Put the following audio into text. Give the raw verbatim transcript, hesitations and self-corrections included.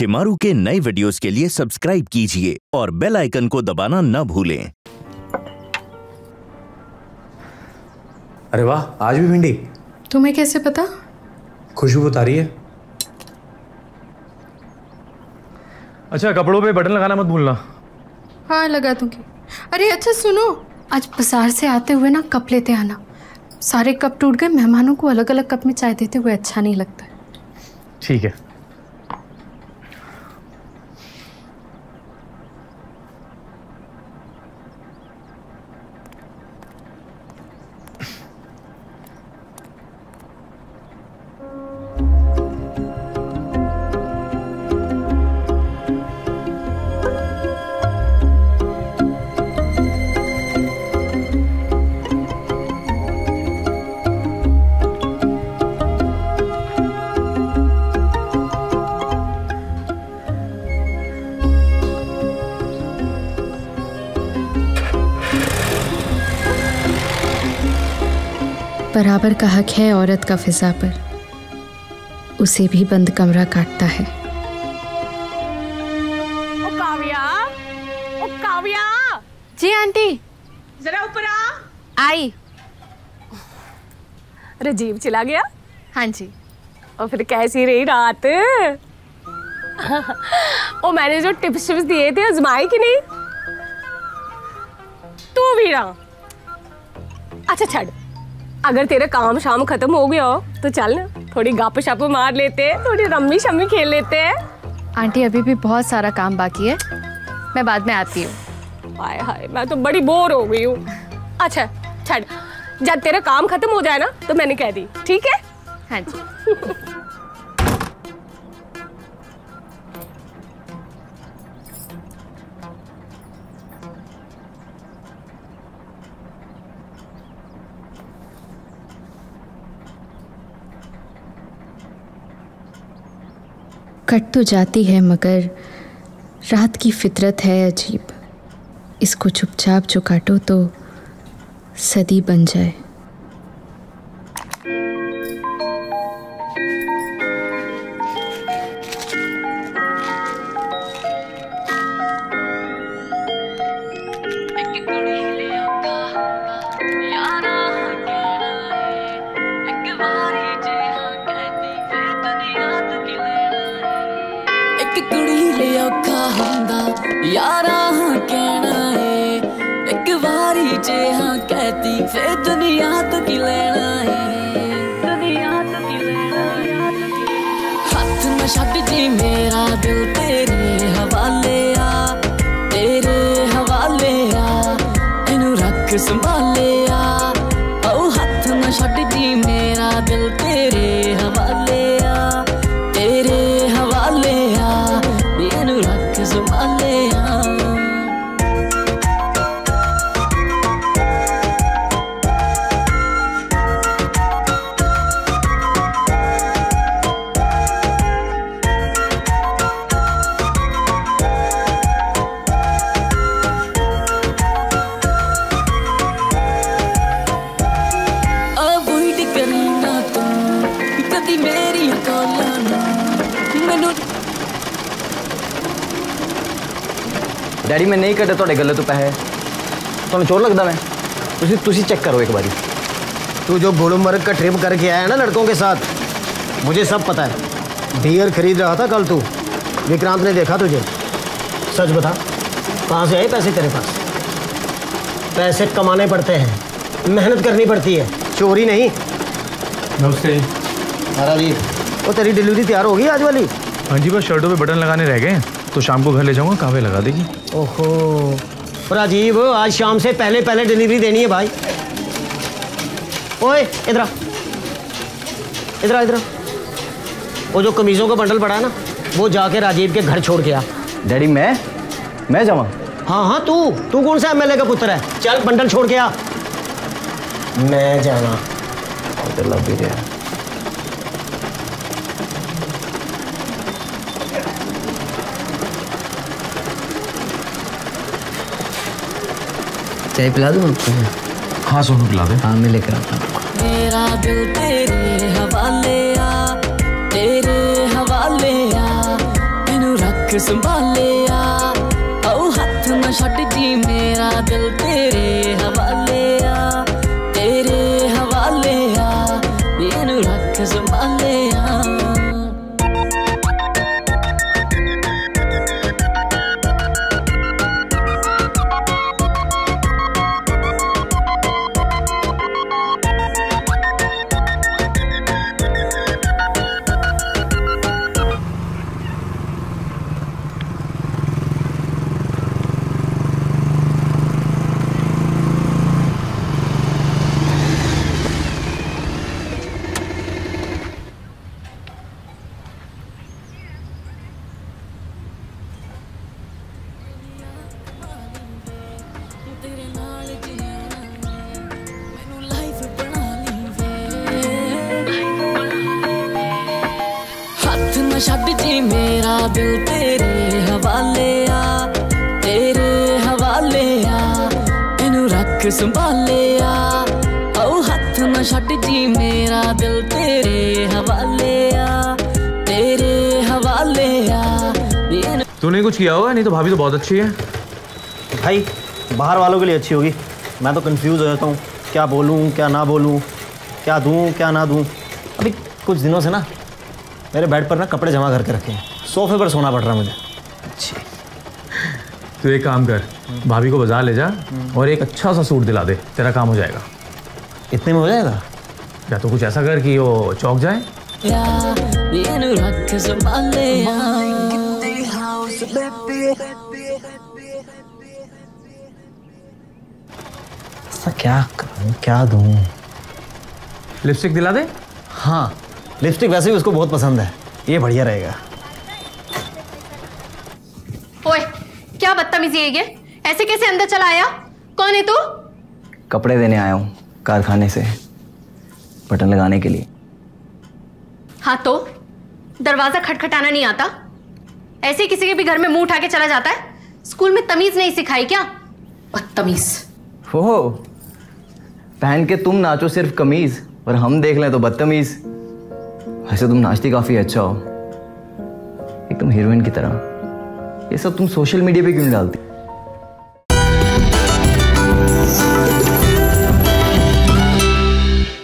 शिमारू के नए वीडियोस के लिए सब्सक्राइब कीजिए और बेल आइकन को दबाना न भूलें। अरे वाह, आज भी भिंडी। तुम्हें कैसे पता? खुशबू बता रही है। अच्छा, कपड़ों पे बटन लगाना मत भूलना। हाँ, लगा दूंगी। अरे अच्छा सुनो, आज बाजार से आते हुए ना कप लेते आना। सारे कप टूट गए, मेहमानों को अलग अलग कप में चाय देते हुए अच्छा नहीं लगता। ठीक है। बराबर का हक है औरत का फिजा पर, उसे भी बंद कमरा काटता है। ओ काव्या, ओ काव्या। जी आंटी। जरा ऊपर आ। आई। राजीव चला गया? हाँ जी। और फिर कैसी रही रात? ओ मैंने जो टिप्स टिप्स दिए थे आजमाए कि नहीं? तू भी ना। अच्छा छड़, अगर तेरा काम शाम खत्म हो गया हो तो चल ना, थोड़ी गप शप मार लेते हैं, थोड़ी रम्मी शम्मी खेल लेते हैं। आंटी अभी भी बहुत सारा काम बाकी है, मैं बाद में आती हूँ। हाय हाय, मैं तो बड़ी बोर हो गई हूँ। अच्छा छड़, जब तेरा काम खत्म हो जाए ना तो मैंने कह दी, ठीक है? हाँ जी। कट तो जाती है मगर रात की फितरत है अजीब, इसको चुपचाप जो काटो तो सदी बन जाए। यारा हाँ कहना है, एक बारी जे हाँ कहती फिर दुनिया तो की लेना है, दुनिया तो की लेना है। हाथ न छड्ड जी मेरा दिल तेरे हवाले आ, तेरे हवाले आ, इनू रख संभाले आ। ओ हाथ न छड्ड जी मेरा दिल तेरे हवाले आ, तेरे हवाले आ, इनू रख संभाले आ। डैडी मैं नहीं कटे थोड़े गले तो पैसे तो चोर लगता मैं तुसी तुसी चेक करो एक बारी। तू जो गुलमर्ग का ट्रिप करके आया ना लड़कों के साथ, मुझे सब पता है। बियर खरीद रहा था कल तू, विक्रांत ने देखा तुझे। सच बता, कहाँ से आए पैसे तेरे पास? पैसे कमाने पड़ते हैं, मेहनत करनी पड़ती है, चोरी नहीं। नमस्ते। अरे जी, वो तेरी डिलीवरी तैयार होगी आज वाली? हाँ जी, बस शर्टों पे बटन लगाने रह गए, तो शाम को घर ले जाऊंगा, कावे लगा देगी। ओहो राजीव, आज शाम से पहले पहले डिलीवरी देनी है भाई। ओए इधर आ, इधर आ, इधर आ। वो जो कमीजों का बंडल पड़ा है ना, वो जाके राजीव के घर छोड़ के आ। डैडी मैं मैं जाऊँ? हाँ हाँ तू तू कौन सा एमएलए का पुत्र है? चल बंडल छोड़ के आ। मैं जाना लग भी गया। चाय पिला दूँ आपको? हाँ सोनू पिला दे। हाँ मैं लेकर आता हूँ। मेरा दिल तेरे हवाले आ, तेरे हवाले आ, इनू रख संभालिया ओ हथ न छड्ड जी मेरा दिल तेरे हवाले आ तेरे हवाले आ मैनू रख संभालिया छड्ड जी मेरा दिल तेरे हवाले आ तेरे हवाले आ इनू रख संभाले आ ओ हथ न छड्ड जी मेरा दिल तेरे हवाले आ तेरे हवाले आ तूने कुछ किया होगा, नहीं तो भाभी तो बहुत अच्छी है। भाई बाहर वालों के लिए अच्छी होगी, मैं तो कंफ्यूज हो जाता हूँ क्या बोलूँ क्या ना बोलूँ, क्या दूँ क्या ना दूँ। अभी कुछ दिनों से ना मेरे बेड पर ना कपड़े जमा करके रखे हैं, सोफे पर सोना पड़ रहा है मुझे। अच्छी तू एक काम कर, भाभी को बाजार ले जा और एक अच्छा सा सूट दिला दे, तेरा काम हो जाएगा। इतने में हो जाएगा? या तो कुछ ऐसा कर कि वो चौक जाए। ऐसा क्या करूं क्या दूं? लिपस्टिक दिला दे। हाँ लिपस्टिक वैसे भी उसको बहुत पसंद है, ये बढ़िया रहेगा। ओए क्या बदतमीजी है ये, ऐसे कैसे अंदर चला आया? कौन है तू? कपड़े देने आया हूँ कारखाने से, बटन लगाने के लिए। हाँ तो दरवाजा खटखटाना नहीं आता? ऐसे किसी के भी घर में मुंह उठा के चला जाता है? स्कूल में तमीज नहीं सिखाई क्या? बदतमीज। हो पहन के तुम नाचो सिर्फ कमीज और हम देख लें तो बदतमीज। वैसे तुम नाचती काफी अच्छा हो, एकदम हीरोइन की तरह। ये सब तुम सोशल मीडिया पे क्यों नहीं डालती?